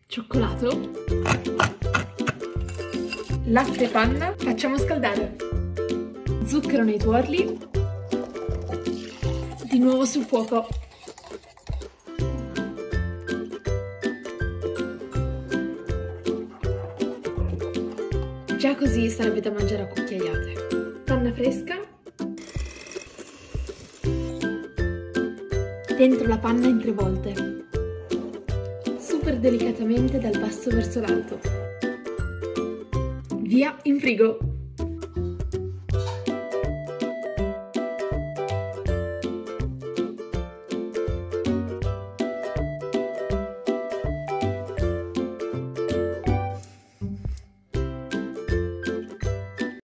cioccolato, latte e panna, facciamo scaldare, zucchero nei tuorli, di nuovo sul fuoco. Già così sarebbe da mangiare a cucchiaiate. Panna fresca, dentro la panna in 3 volte, super delicatamente dal basso verso l'alto. Via in frigo!